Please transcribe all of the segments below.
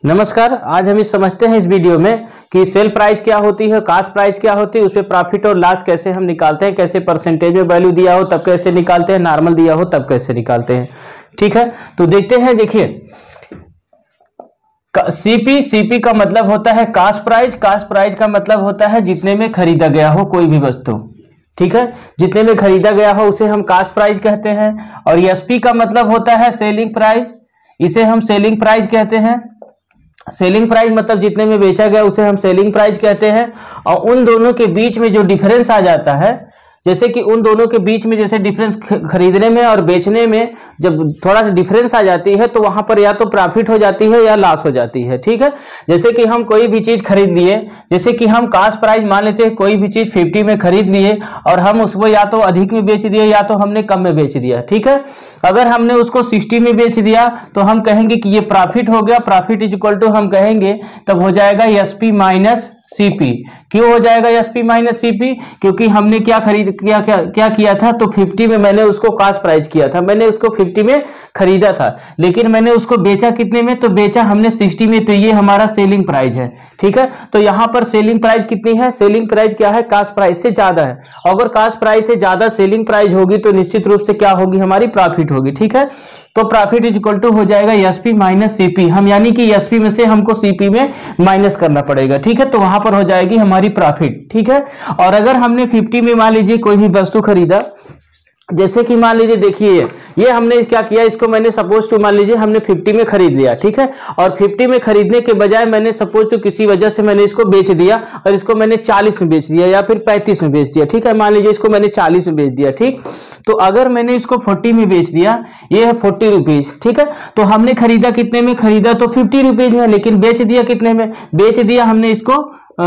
नमस्कार। आज हम समझते हैं इस वीडियो में कि सेल प्राइस क्या होती है, कास्ट प्राइस क्या होती है, उस पर प्रॉफिट और लॉस कैसे हम निकालते हैं, कैसे परसेंटेज में वैल्यू दिया हो तब कैसे निकालते हैं, नॉर्मल दिया हो तब कैसे निकालते हैं। ठीक है, तो देखते हैं। देखिए, सीपी का मतलब होता है कास्ट प्राइस। कास्ट प्राइस का मतलब होता है जितने में खरीदा गया हो कोई भी वस्तु। ठीक है, जितने में खरीदा गया हो उसे हम कास्ट प्राइस कहते हैं। और एसपी का मतलब होता है सेलिंग प्राइस, इसे हम सेलिंग प्राइस कहते हैं। सेलिंग प्राइस मतलब जितने में बेचा गया उसे हम सेलिंग प्राइस कहते हैं। और उन दोनों के बीच में जो डिफरेंस आ जाता है, जैसे कि उन दोनों के बीच में जैसे डिफरेंस खरीदने में और बेचने में जब थोड़ा सा डिफरेंस आ जाती है तो वहां पर या तो प्रॉफिट हो जाती है या लॉस हो जाती है। ठीक है, जैसे कि हम कोई भी चीज खरीद लिए, जैसे कि हम कास्ट प्राइस मान लेते हैं, कोई भी चीज 50 में खरीद लिए और हम उसको या तो अधिक में बेच दिए या तो हमने कम में बेच दिया। ठीक है, अगर हमने उसको 60 में बेच दिया तो हम कहेंगे कि ये प्रॉफिट हो गया। प्रॉफिट इज इक्वल टू हम कहेंगे तब हो जाएगा एसपी माइनस सीपी। क्यों हो जाएगा एसपी माइनस सीपी? क्योंकि हमने क्या किया था, तो 50 में मैंने उसको कास्ट प्राइस किया था, मैंने उसको 50 में खरीदा था, लेकिन मैंने उसको बेचा कितने में, तो बेचा हमने 60 में, तो ये हमारा सेलिंग प्राइस है। ठीक है, तो यहां पर सेलिंग प्राइस कितनी है? सेलिंग प्राइस क्या है? कास्ट प्राइस से ज्यादा है। अगर कास्ट प्राइस से ज्यादा सेलिंग प्राइस होगी तो निश्चित रूप से क्या होगी? हमारी प्रॉफिट होगी। ठीक है, तो प्रॉफिट इज इक्वल टू हो जाएगा एसपी माइनस सीपी। हम यानी कि एसपी में से हमको सीपी में माइनस करना पड़ेगा। ठीक है, तो वहां पर हो जाएगी हमारी प्रॉफिट। ठीक है, और अगर हमने 50 में मान लीजिए कोई भी वस्तु खरीदा, जैसे कि मान लीजिए, देखिए ये हमने क्या किया, इसको मैंने सपोज टू मान लीजिए हमने 50 में खरीद लिया। ठीक है, और 50 में खरीदने के बजाय मैंने सपोज टू किसी वजह से मैंने इसको बेच दिया और इसको मैंने 40 में बेच दिया या फिर 35 में बेच दिया। ठीक है, मान लीजिए इसको मैंने 40 में बेच दिया। ठीक, तो अगर मैंने इसको 40 में बेच दिया, ये है 40 रुपीज। ठीक है, तो हमने खरीदा कितने में? खरीदा तो 50 रुपीज में, लेकिन बेच दिया कितने में? बेच दिया हमने इसको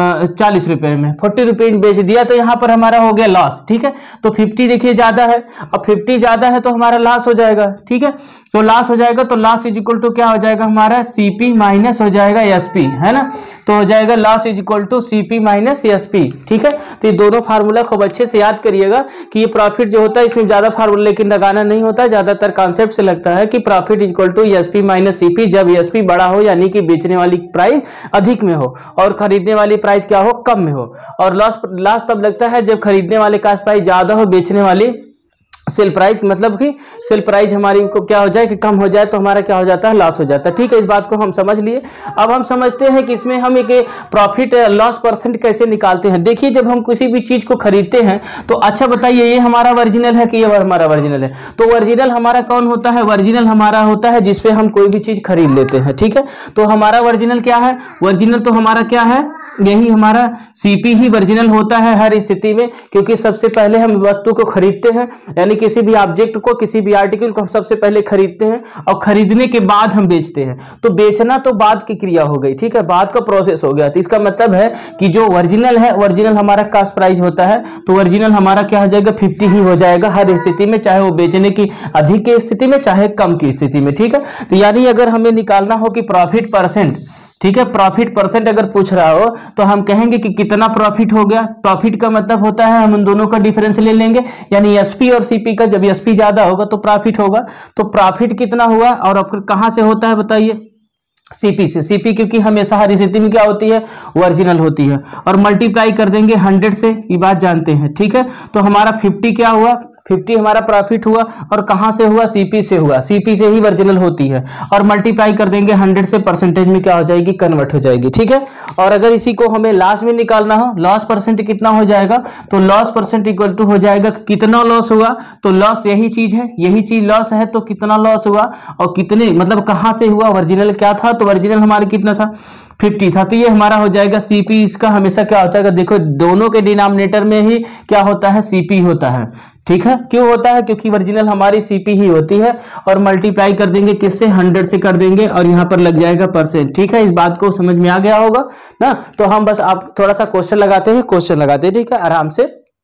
40 रुपए में, 40 रुपए बेच दिया, तो यहां पर हमारा हो गया लॉस। ठीक है, तो 50 देखिए ज्यादा है, अब 50 ज्यादा है तो हमारा लॉस हो जाएगा। ठीक है, तो लॉस हो जाएगा, तो लॉस इज इक्वल टू क्या हो जाएगा? हमारा सीपी माइनस हो जाएगा एसपी, है ना। तो हो जाएगा loss is equal to CP minus SP. ठीक है, तो ये दोनों फार्मूला खूब अच्छे से याद करिएगा कि ये प्रॉफिट जो होता है इसमें ज्यादा फार्मूला लेकिन लगाना नहीं होता, ज्यादातर कॉन्सेप्ट से लगता है कि profit is equal to SP minus CP, जब एसपी बड़ा हो यानी कि बेचने वाली प्राइस अधिक में हो और खरीदने वाली प्राइस क्या हो? कम में हो। और लॉस तब लगता है जब खरीदने वाले कास्ट प्राइस ज्यादा हो, बेचने वाली सेल प्राइस, मतलब कि सेल प्राइस हमारी को क्या हो जाए कि कम हो जाए, तो हमारा क्या हो जाता है? लॉस हो जाता है। ठीक है, इस बात को हम समझ लिए। अब हम समझते हैं कि इसमें हम एक प्रॉफिट लॉस परसेंट कैसे निकालते हैं। देखिए, जब हम किसी भी चीज को खरीदते हैं तो अच्छा बताइए, ये हमारा ओरिजिनल है कि ये हमारा ओरिजिनल है? तो ओरिजिनल हमारा कौन होता है? ओरिजिनल हमारा होता है जिसपे हम कोई भी चीज खरीद लेते हैं। ठीक है, तो हमारा ओरिजिनल क्या है? ओरिजिनल तो हमारा क्या है? यही हमारा सीपी ही ओरिजिनल होता है हर स्थिति में, क्योंकि सबसे पहले हम वस्तु को खरीदते हैं, यानी किसी भी ऑब्जेक्ट को, किसी भी आर्टिकल को हम सबसे पहले खरीदते हैं और खरीदने के बाद हम बेचते हैं। तो बेचना तो बाद की क्रिया हो गई। ठीक है, बाद का प्रोसेस हो गया। तो इसका मतलब है कि जो ओरिजिनल है, ओरिजिनल हमारा कास्ट प्राइस होता है, तो ओरिजिनल हमारा क्या हो जाएगा? 50 ही हो जाएगा हर स्थिति में, चाहे वो बेचने की अधिक की स्थिति में चाहे कम की स्थिति में। ठीक है, तो यानी अगर हमें निकालना हो कि प्रॉफिट परसेंट, ठीक है, प्रॉफिट परसेंट अगर पूछ रहा हो तो हम कहेंगे कि कितना प्रॉफिट हो गया। प्रॉफिट का मतलब होता है हम उन दोनों का डिफरेंस ले लेंगे, यानी एसपी और सीपी का, जब एसपी ज्यादा होगा तो प्रॉफिट होगा। तो प्रॉफिट कितना हुआ और अब कहां से होता है बताइए? सीपी से। सीपी क्योंकि हमेशा हर स्थिति में क्या होती है? ओरिजिनल होती है। और मल्टीप्लाई कर देंगे 100 से, ये बात जानते हैं। ठीक है, तो हमारा 50 क्या हुआ? 50 हमारा प्रॉफिट हुआ और कहां से हुआ? सीपी से हुआ। सीपी से ही ओरिजिनल होती है। और मल्टीप्लाई कर देंगे 100 से, परसेंटेज में क्या हो जाएगी? कन्वर्ट हो जाएगी। ठीक है, और अगर इसी को हमें लॉस में निकालना हो, लॉस परसेंट कितना हो जाएगा? तो लॉस परसेंट इक्वल टू हो जाएगा कितना लॉस हुआ, तो लॉस यही चीज है, यही चीज लॉस है, तो कितना लॉस हुआ और कितने, मतलब कहां से हुआ? ओरिजिनल क्या था? तो ओरिजिनल हमारा कितना था? 50 था। तो ये हमारा हो जाएगा सीपी। इसका हमेशा क्या होता है? देखो, दोनों के डिनोमिनेटर में ही क्या होता है? सीपी होता है। ठीक है, क्यों होता है? क्योंकि ओरिजिनल हमारी सीपी ही होती है। और मल्टीप्लाई कर देंगे किससे? 100 से कर देंगे और यहां पर लग जाएगा परसेंट। ठीक है, इस बात को समझ में आ गया होगा ना। तो हम बस आप थोड़ा सा क्वेश्चन लगाते हैं, क्वेश्चन लगाते हैं। ठीक है, आराम से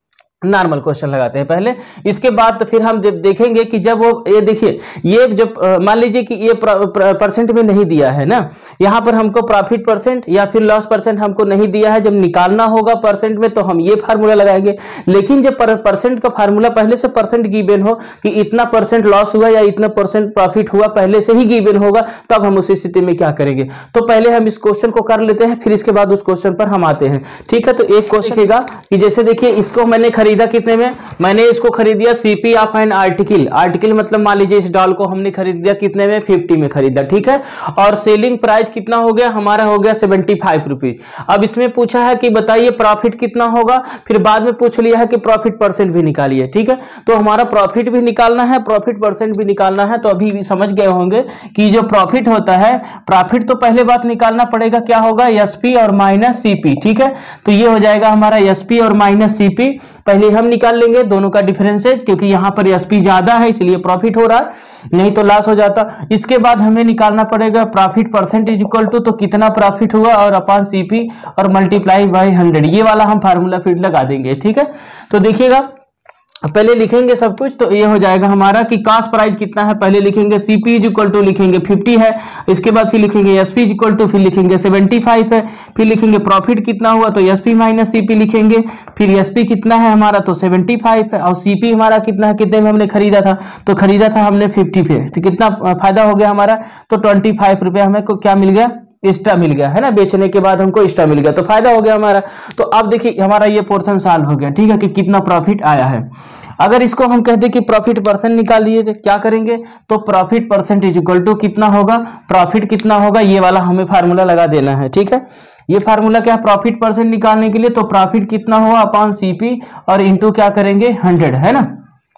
नॉर्मल क्वेश्चन लगाते हैं पहले, इसके बाद तो फिर हम जब देखेंगे कि जब वो ये देखिए ये जब मान लीजिए कि ये परसेंट में नहीं दिया है ना, यहाँ पर हमको प्रॉफिट परसेंट या फिर लॉस परसेंट हमको नहीं दिया है, जब निकालना होगा परसेंट में तो हम ये फार्मूला लगाएंगे। लेकिन जब परसेंट का फार्मूला पहले से परसेंट गिवन हो कि इतना परसेंट लॉस हुआ या इतना परसेंट प्रॉफिट हुआ, पहले से ही गिवन होगा, तब हम उस स्थिति में क्या करेंगे। तो पहले हम इस क्वेश्चन को कर लेते हैं, फिर इसके बाद उस क्वेश्चन पर हम आते हैं। ठीक है, तो एक क्वेश्चन देगा कि जैसे देखिए इसको मैंने खरीदा कितने में, मैंने इसको खरीद दिया CP of an article, article मतलब मान लीजिए इस डॉल को हमने खरीद दिया कितने में, 50 में खरीदा। ठीक है, और सेलिंग प्राइस कितना हो गया हमारा, हो गया 75 रुपीज। अब इसमें पूछा है कि बताइए प्रॉफिट कितना होगा, फिर बाद में पूछ लिया है कि प्रॉफिट परसेंट भी निकालिए। ठीक है, तो हमारा प्रॉफिट भी निकालना है, प्रॉफिट परसेंट भी निकालना है। तो अभी भी समझ गए होंगे कि जो प्रॉफिट होता है, प्रॉफिट तो पहले बात निकालना पड़ेगा, क्या होगा, एसपी और माइनस सीपी। ठीक है, तो ये हो जाएगा हमारा एसपी और माइनस सीपी, पहले हम निकाल लेंगे दोनों का डिफरेंसेज, क्योंकि यहाँ पर एसपी ज्यादा है इसलिए प्रॉफिट हो रहा है, नहीं तो लॉस हो जाता। इसके बाद हमें निकालना पड़ेगा profit percent is equal to, तो कितना प्रॉफिट हुआ और अपॉन सीपी और मल्टीप्लाई बाय 100, ये वाला हम फार्मूला फिर लगा देंगे। ठीक है, तो देखिएगा पहले लिखेंगे सब कुछ, तो ये हो जाएगा हमारा कि कास्ट प्राइस कितना है, पहले लिखेंगे सीपी इज इक्वल टू लिखेंगे 50 है, इसके बाद फिर लिखेंगे एसपी इज इक्वल टू, फिर लिखेंगे 75 है, फिर लिखेंगे प्रॉफिट कितना हुआ तो एसपी माइनस सीपी लिखेंगे, फिर एसपी कितना है हमारा तो 75 है, और सीपी हमारा कितना है, कितने में हमने खरीदा था, तो खरीदा था हमने 50 पे, तो कितना फायदा हो गया हमारा, तो 25 रुपये हमें को क्या मिल गया, एक्स्ट्रा मिल गया है ना, बेचने के बाद हमको एक्स्ट्रा मिल गया, तो फायदा हो गया हमारा। तो अब देखिए हमारा ये पोर्शन सॉल्व हो गया। ठीक है, कि कितना प्रॉफिट आया है। अगर इसको हम कहते कि प्रॉफिट परसेंट निकाल लिए तो क्या करेंगे, तो profit percent is equal to कितना होगा, प्रॉफिट कितना होगा, ये वाला हमें फार्मूला लगा देना है। ठीक है, ये फार्मूला क्या है, प्रॉफिट परसेंट निकालने के लिए, तो प्रॉफिट कितना हुआ अपॉन सीपी और इंटू क्या करेंगे 100, है ना।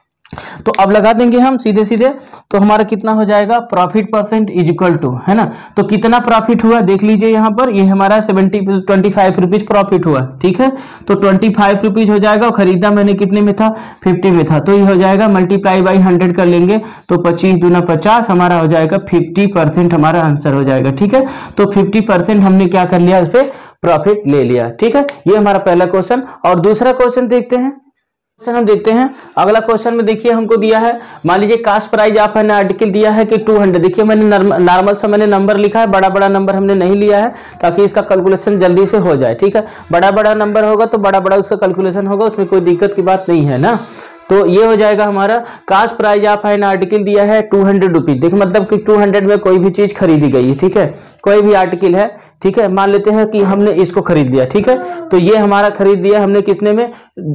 तो अब लगा देंगे हम सीधे सीधे, तो हमारा कितना हो जाएगा, profit percent is equal to, है ना। तो कितना प्रॉफिट हुआ देख लीजिए यहाँ पर, ये हमारा 25 रुपीज प्रॉफिट हुआ। ठीक है, तो 25 रुपीज हो जाएगा, और खरीदा मैंने कितने में था, 50 में था, तो ये हो जाएगा मल्टीप्लाई बाई 100 कर लेंगे, तो 25 दूना 50 हमारा हो जाएगा 50% हमारा आंसर हो जाएगा। ठीक है, तो 50% हमने क्या कर लिया, इस पे प्रॉफिट ले लिया। ठीक है, ये हमारा पहला क्वेश्चन। और दूसरा क्वेश्चन देखते हैं, क्वेश्चन हम देखते हैं। अगला क्वेश्चन में देखिए हमको दिया है, मान लीजिए cost price of an article दिया है कि 200। देखिए मैंने नॉर्मल सा मैंने नंबर लिखा है, बड़ा बड़ा नंबर हमने नहीं लिया है ताकि इसका कैलकुलेशन जल्दी से हो जाए। ठीक है, बड़ा बड़ा नंबर होगा तो बड़ा बड़ा उसका कैलकुलेशन होगा, उसमें कोई दिक्कत की बात नहीं है ना। तो ये हो जाएगा हमारा cost price of an article दिया है 200 रुपीज। देखिए मतलब कि 200 में कोई भी चीज खरीदी गई है। ठीक है, कोई भी आर्टिकल है। ठीक है, मान लेते हैं कि हमने इसको खरीद लिया। ठीक है, तो ये हमारा खरीद लिया हमने कितने में,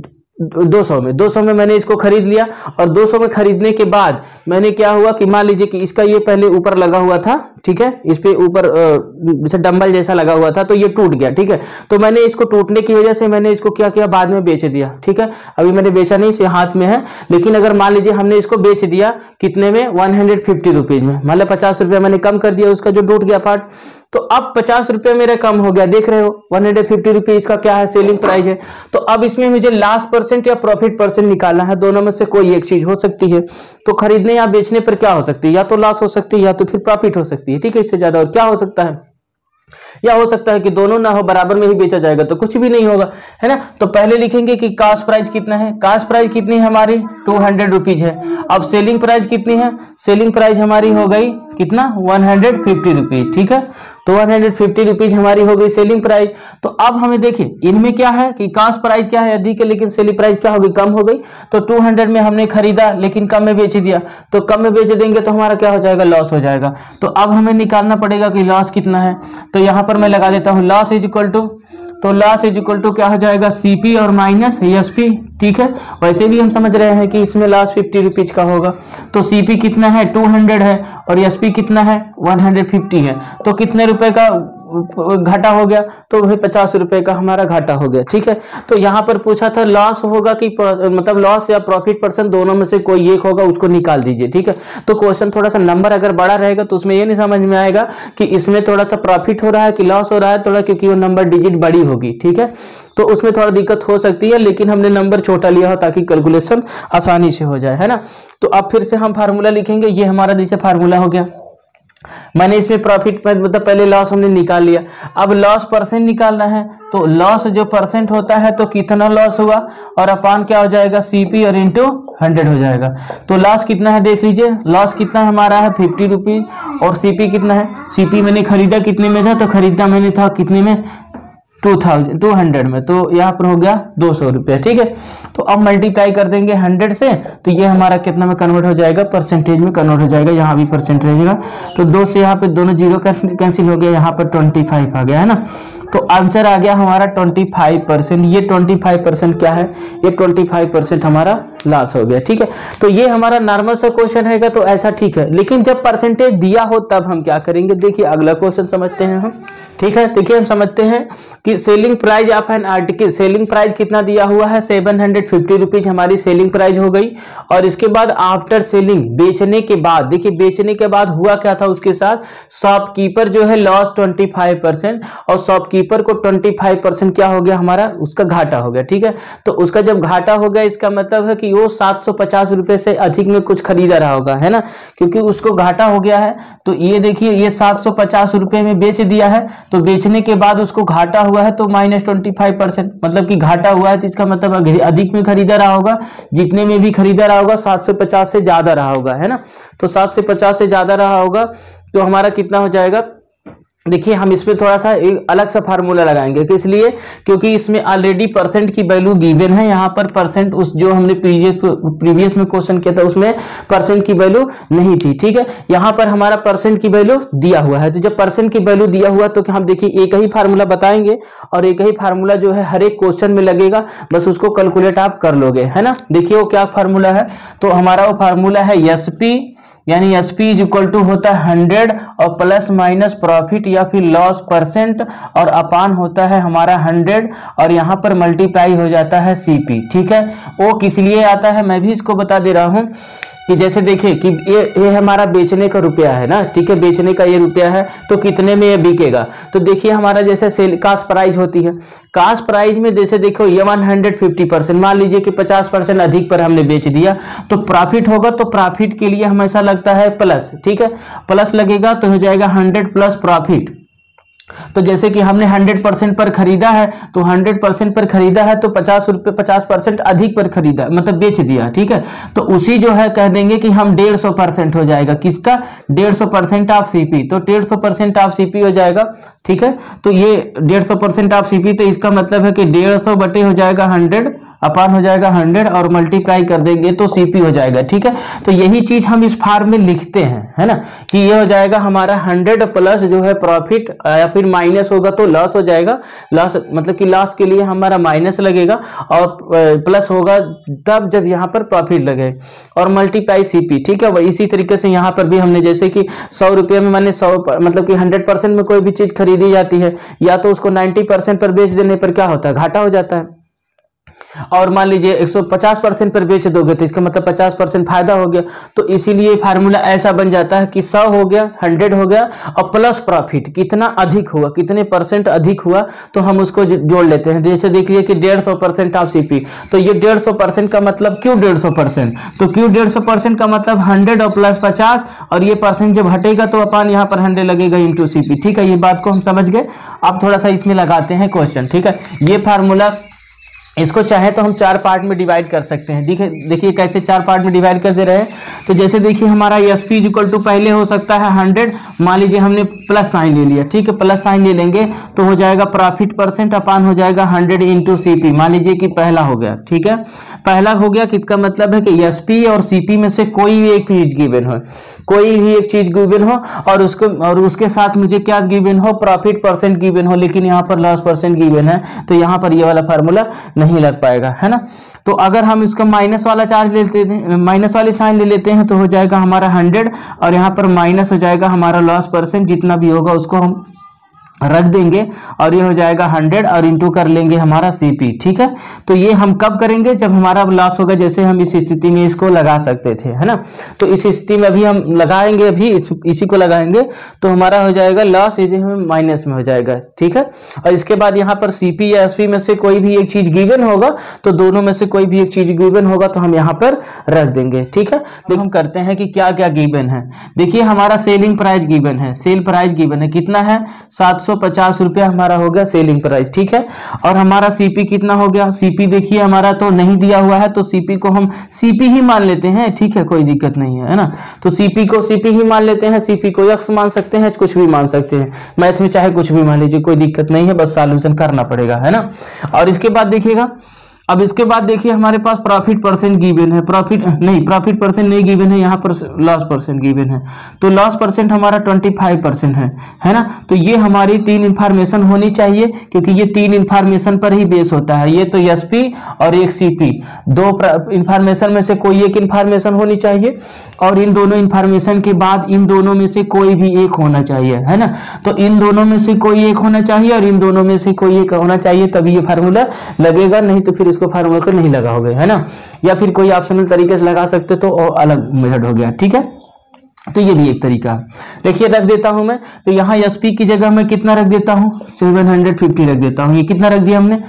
200 में मैंने इसको खरीद लिया। और 200 में खरीदने के बाद मैंने क्या हुआ कि मान लीजिए कि इसका ये पहले ऊपर लगा हुआ था। ठीक है, इस पे ऊपर जैसे डंबल जैसा लगा हुआ था, तो ये टूट गया। ठीक है, तो मैंने इसको टूटने की वजह से मैंने इसको क्या किया, बाद में बेच दिया। ठीक है, अभी मैंने बेचा नहीं, इसे हाथ में है। लेकिन अगर मान लीजिए हमने इसको बेच दिया कितने में, 150 रुपीज में, मतलब 50 रुपया मैंने कम कर दिया उसका जो टूट गया पार्ट। तो अब 50 रुपये मेरा कम हो गया, देख रहे हो 150 रुपये इसका क्या है, सेलिंग प्राइस है। तो अब इसमें मुझे लॉस परसेंट या प्रॉफिट परसेंट निकालना है, दोनों में से कोई एक चीज हो सकती है। तो खरीदने या बेचने पर क्या हो सकती है, या तो लॉस हो सकती है या तो फिर प्रॉफिट हो सकती है। ठीक है, इससे ज्यादा और क्या हो सकता है, या हो सकता है कि दोनों ना हो, बराबर में ही बेचा जाएगा तो कुछ भी नहीं होगा, है ना। तो पहले लिखेंगे कि कास्ट प्राइस कितना है, कास्ट प्राइस कितनी है हमारी 200 रुपीज है। अब सेलिंग प्राइस कितनी है, सेलिंग प्राइस हमारी हो गई कितना, 150 रुपीज। ठीक है, तो 150 रुपीज हमारी हो गई सेलिंग प्राइस। तो अब हमें देखिए इनमें क्या है कि कास्ट प्राइस क्या है अधिक है, लेकिन सेलिंग प्राइस क्या होगी, कम हो गई। तो 200 में हमने खरीदा लेकिन कम में बेच दिया, तो कम में बेच देंगे तो हमारा क्या हो जाएगा, लॉस हो जाएगा। तो अब हमें निकालना पड़ेगा कि लॉस कितना है। तो यहाँ पर मैं लगा देता हूँ लॉस इज इक्वल टू, तो लॉस इज इक्वल टू क्या हो जाएगा, सीपी और माइनस एसपी। ठीक है, वैसे भी हम समझ रहे हैं कि इसमें लॉस 50 रुपीज का होगा। तो सीपी कितना है 200 है और एसपी कितना है 150 है। तो कितने रुपए का घाटा हो गया, तो वही 50 रुपए का हमारा घाटा हो गया। ठीक है, तो यहाँ पर पूछा था लॉस होगा कि मतलब लॉस या प्रॉफिट परसेंट दोनों में से कोई एक होगा, उसको निकाल दीजिए। ठीक है, तो क्वेश्चन थोड़ा सा नंबर अगर बड़ा रहेगा तो उसमें ये नहीं समझ में आएगा कि इसमें थोड़ा सा प्रॉफिट हो रहा है कि लॉस हो रहा है, थोड़ा क्योंकि वो नंबर डिजिट बड़ी होगी। ठीक है, तो उसमें थोड़ा दिक्कत हो सकती है, लेकिन हमने नंबर छोटा लिया हो ताकि कैलकुलेशन आसानी से हो जाए, है ना। तो अब फिर से हम फार्मूला लिखेंगे, ये हमारा जैसे फार्मूला हो गया। मैंने इसमें प्रॉफिट मतलब पहले लॉस हमने निकाल लिया, अब लॉस परसेंट निकालना है, तो लॉस जो परसेंट होता है तो कितना लॉस हुआ और अपान क्या हो जाएगा सीपी और इंटू 100 हो जाएगा। तो लॉस कितना है देख लीजिए, लॉस कितना हमारा है 50 रुपीज और सीपी कितना है, सीपी मैंने खरीदा कितने में था, तो खरीदा मैंने था कितने में 200 में, तो यहाँ पर हो गया 200 रुपये। ठीक है, तो अब मल्टीप्लाई कर देंगे 100 से, तो ये हमारा कितना में कन्वर्ट हो जाएगा, परसेंटेज में कन्वर्ट हो जाएगा, यहाँ भी परसेंट रहेगा, तो 2 से यहाँ पे दोनों जीरो कैंसिल हो गया, यहाँ पर 25 आ गया है ना। तो आंसर आ गया हमारा 25%। ये 25% क्या है, ये 25% हमारा लॉस हो गया। ठीक है, तो ये हमारा नॉर्मल सा क्वेश्चन रहेगा, तो ऐसा ठीक है, लेकिन जब परसेंटेज दिया हो तब हम क्या करेंगे, देखिए अगला क्वेश्चन समझते हैं हम। ठीक है, देखिए हम समझते हैं कि selling price of an article, selling price कितना दिया हुआ है 750 रुपीज हमारी सेलिंग प्राइस हो गई, और इसके बाद आफ्टर सेलिंग, बेचने के बाद, देखिए बेचने के बाद हुआ क्या था उसके साथ, शॉपकीपर जो है लॉस 25% और शॉपकीपर को 25% क्या हो गया हमारा, उसका घाटा हो गया। ठीक है, तो उसका जब घाटा हो गया इसका मतलब है कि वो 750 रुपए से अधिक में कुछ खरीदा रहा होगा, है ना, क्योंकि उसको घाटा हो गया है। तो ये देखिए ये 750 रुपए में बेच दिया है, तो बेचने के बाद उसको घाटा हुआ है तो -25%, मतलब कि घाटा हुआ है, तो इसका मतलब अधिक में खरीदा रहा होगा, जितने में भी खरीदा रहा होगा 750 से ज्यादा रहा होगा, है ना, तो 750 से ज्यादा रहा होगा, तो हमारा कितना हो जाएगा। देखिए हम इसमें थोड़ा सा एक अलग सा फार्मूला लगाएंगे, किस लिए, क्योंकि इसमें ऑलरेडी परसेंट की वैल्यू गिवन है, यहाँ पर परसेंट उस जो हमने प्रीवियस में क्वेश्चन किया था उसमें परसेंट की वैल्यू नहीं थी। ठीक है, यहाँ पर हमारा परसेंट की वैल्यू दिया हुआ है, तो जब परसेंट की वैल्यू दिया हुआ तो हम देखिए एक ही फार्मूला बताएंगे और एक ही फार्मूला जो है हर एक क्वेश्चन में लगेगा, बस उसको कैलकुलेट आप कर लोगे, है ना। देखिए वो क्या फार्मूला है, तो हमारा वो फार्मूला है एसपी, यानी एसपी इज इक्वल टू होता है 100 और प्लस माइनस प्रॉफिट या फिर लॉस परसेंट और अपान होता है हमारा 100 और यहाँ पर मल्टीप्लाई हो जाता है सीपी। ठीक है, वो किस लिए आता है मैं भी इसको बता दे रहा हूँ कि जैसे देखिए कि ये हमारा बेचने का रुपया है ना, ठीक है, बेचने का ये रुपया है, तो कितने में ये बिकेगा, तो देखिए हमारा जैसे सेल कास्ट प्राइस होती है, कास्ट प्राइस में जैसे देखो ये 150%, मान लीजिए कि 50% अधिक पर हमने बेच दिया, तो प्रॉफिट होगा, तो प्रॉफिट के लिए हमेशा लगता है प्लस। ठीक है, प्लस लगेगा तो हो जाएगा 100 प्लस प्रॉफिट। तो जैसे कि हमने 100% पर खरीदा है, तो 100% पर खरीदा है तो 50% अधिक पर खरीदा, मतलब बेच दिया। ठीक है, तो उसी जो है कह देंगे कि हम 150% हो जाएगा, किसका 150% ऑफ सीपी, तो 150% ऑफ सीपी हो जाएगा। ठीक है, तो ये 150% ऑफ सीपी, तो इसका मतलब है कि 150 बटे हो जाएगा 100 अपान हो जाएगा 100 और मल्टीप्लाई कर देंगे तो सीपी हो जाएगा। ठीक है, तो यही चीज हम इस फार्म में लिखते हैं, है ना, कि ये हो जाएगा हमारा 100 प्लस जो है प्रॉफिट या फिर माइनस होगा तो लॉस हो जाएगा, लॉस मतलब कि लॉस के लिए हमारा माइनस लगेगा और प्लस होगा तब जब यहाँ पर प्रॉफिट लगे और मल्टीप्लाई सीपी। ठीक है, इसी तरीके से यहाँ पर भी हमने जैसे कि 100 रुपये में मैंने 100 मतलब कि 100% में कोई भी चीज खरीदी जाती है, या तो उसको 90% पर बेच देने पर क्या होता है, घाटा हो जाता है, और मान लीजिए 150% पर बेच दोगे तो इसका मतलब 50% फायदा हो गया। तो इसीलिए फार्मूला ऐसा बन जाता है कि 100 हो गया, 100 हो गया और प्लस प्रॉफिट कितना अधिक हुआ, कितने परसेंट अधिक हुआ, तो हम उसको जोड़ लेते हैं। जैसे देखिए कि 150% ऑफ सीपी, तो ये 150% का मतलब क्यों 150%, तो क्यों 150% का मतलब 100 और प्लस 50, और ये परसेंट जब हटेगा तो अपन यहाँ पर 100 लगेगा इंटू सीपी। ठीक है, ये बात को हम समझ गए। अब थोड़ा सा इसमें लगाते हैं क्वेश्चन। ठीक है, ये फार्मूला इसको चाहे तो हम 4 पार्ट में डिवाइड कर सकते हैं। देखिए कैसे 4 पार्ट में डिवाइड कर दे रहे हैं, तो जैसे देखिए हमारा एसपी इक्वल टू पहले हो सकता है 100, मान लीजिए हमने प्लस साइन ले लिया। ठीक है, प्लस साइन ले लेंगे तो हो जाएगा प्रॉफिट परसेंट अपान हो जाएगा 100 इंटू सीपी। मान लीजिए कि पहला हो गया। ठीक है, पहला हो गया, किसका मतलब है कि एसपी और सीपी में से कोई भी एक चीज गिवन हो, कोई भी एक चीज गिवन हो और उसके साथ मुझे क्या गिवन हो, प्रॉफिट परसेंट गिवन हो, लेकिन यहाँ पर लॉस परसेंट गिवन है, तो यहाँ पर ये वाला फार्मूला नहीं लग पाएगा, है ना। तो अगर हम इसका माइनस वाला चार्ज लेते हैं, माइनस वाली साइन ले लेते हैं, तो हो जाएगा हमारा 100 और यहाँ पर माइनस हो जाएगा हमारा लॉस परसेंट, जितना भी होगा उसको हम रख देंगे और ये हो जाएगा 100 और इंटू कर लेंगे हमारा सीपी। ठीक है, तो ये हम कब करेंगे, जब हमारा लॉस होगा, जैसे हम इस स्थिति में इसको लगा सकते थे, है ना। तो इस स्थिति में अभी हम लगाएंगे, अभी इसी को लगाएंगे तो हमारा हो जाएगा लॉस इसे माइनस में हो जाएगा। ठीक है, और इसके बाद यहाँ पर सीपी या एसपी में से कोई भी एक चीज गिवन होगा तो दोनों में से कोई भी एक चीज गिवन होगा तो हम यहाँ पर रख देंगे। ठीक है, तो हम करते हैं कि क्या क्या गिवन है। देखिए हमारा सेलिंग प्राइस गिवन है, सेल प्राइस गिवन है, कितना है 750 रुपया हमारा हो गया सेलिंग प्राइस। ठीक है, और हमारा सीपी कितना हो गया, सीपी देखिए हमारा तो नहीं दिया हुआ है तो सीपी को हम सीपी ही मान लेते हैं। ठीक है, कोई दिक्कत नहीं है ना, तो सीपी को सीपी ही मान लेते हैं। सीपी को एक्स मान सकते हैं, कुछ भी मान सकते हैं, मैथ में चाहे कुछ भी मान लीजिए, कोई दिक्कत नहीं है, बस सॉल्यूशन करना पड़ेगा, है ना। और इसके बाद देखिएगा, अब इसके बाद देखिए हमारे पास प्रॉफिट परसेंट गिवन है, प्रॉफिट परसेंट नहीं गिवन है, यहाँ पर लॉस परसेंट गिवन है। तो लॉस परसेंट हमारा 25% है ना। तो ये हमारी 3 इंफॉर्मेशन होनी चाहिए, क्योंकि ये 3 इंफॉर्मेशन पर ही बेस होता है। ये तो एसपी और एक सीपी, 2 इंफॉर्मेशन में से कोई एक इंफॉर्मेशन होनी चाहिए, और इन दोनों इंफॉर्मेशन के बाद इन दोनों में से कोई भी एक होना चाहिए, है ना। तो इन दोनों में से कोई एक होना चाहिए और इन दोनों में से कोई एक होना चाहिए, तभी ये फार्मूला लगेगा, नहीं तो फिर इसको फार्मूला को नहीं लगाओगे, है ना। या फिर कोई ऑप्शनल तरीके से लगा सकते तो अलग मेथड हो गया। ठीक है, तो ये भी एक तरीका है। देखिए रख देता हूं मैं, तो यहाँ एसपी की जगह मैं कितना रख देता हूँ 750 रख देता हूँ। ये कितना रख दिया हमने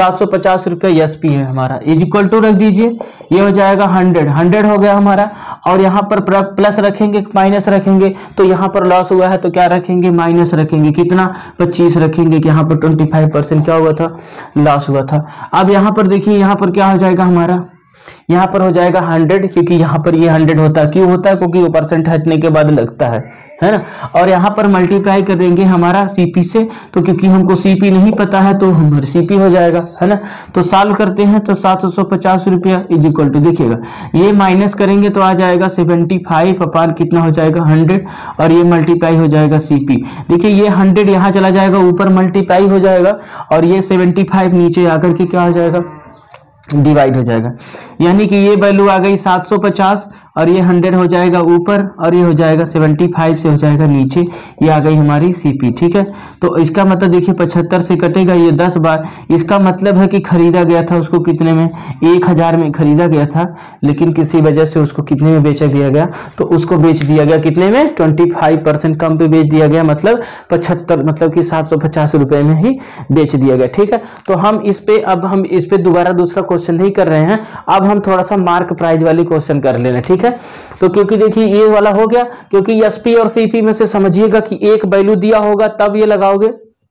750 रुपया एसपी है हमारा, इज इक्वल टू रख दीजिए, ये हो जाएगा 100 हो गया हमारा। और यहाँ पर प्लस रखेंगे माइनस रखेंगे, तो यहाँ पर लॉस हुआ है तो क्या रखेंगे माइनस रखेंगे, कितना 25 रखेंगे कि यहाँ पर 25% क्या हुआ था लॉस हुआ था। अब यहाँ पर देखिए यहाँ पर क्या हो जाएगा हमारा, यहाँ पर हो जाएगा 100, क्योंकि यहाँ पर ये 100 होता है, क्यों होता है क्योंकि वो परसेंट हटने के बाद लगता है ना। और यहाँ पर मल्टीप्लाई कर देंगे हमारा सीपी से, तो क्योंकि हमको सीपी नहीं पता है तो हमारा सीपी हो जाएगा, है ना। तो सॉल्व करते हैं तो 750 रुपया इज इक्वल टू, देखिएगा ये माइनस करेंगे तो आ जाएगा 75 अपान कितना हो जाएगा 100, और ये मल्टीप्लाई हो जाएगा सीपी। देखिए ये 100 यहाँ चला जाएगा, ऊपर मल्टीप्लाई हो जाएगा, और ये 75 नीचे आकर के क्या हो जाएगा डिवाइड हो जाएगा, यानी कि ये वैल्यू आ गई 750 और ये 100 हो जाएगा ऊपर और ये हो जाएगा 75 से हो जाएगा नीचे, ये आ गई हमारी सीपी। ठीक है, तो इसका मतलब देखिए 75 से कटेगा ये 10 बार, इसका मतलब है कि खरीदा गया था उसको कितने में 1000 में खरीदा गया था, लेकिन किसी वजह से उसको कितने में बेचा दिया गया, तो उसको बेच दिया गया कितने में 25% कम पे बेच दिया गया, मतलब 75 मतलब कि 750 रुपए में ही बेच दिया गया। ठीक है, तो हम इस पे अब हम इस पे दोबारा दूसरा क्वेश्चन नहीं कर रहे हैं, अब हम थोड़ा सा मार्क प्राइस वाली क्वेश्चन कर लेना। ठीक है, तो क्योंकि देखिए ये वाला हो गया, क्योंकि एसपी और सीपी में से समझिएगा कि एक वैल्यू दिया होगा तब ये लगाओगे,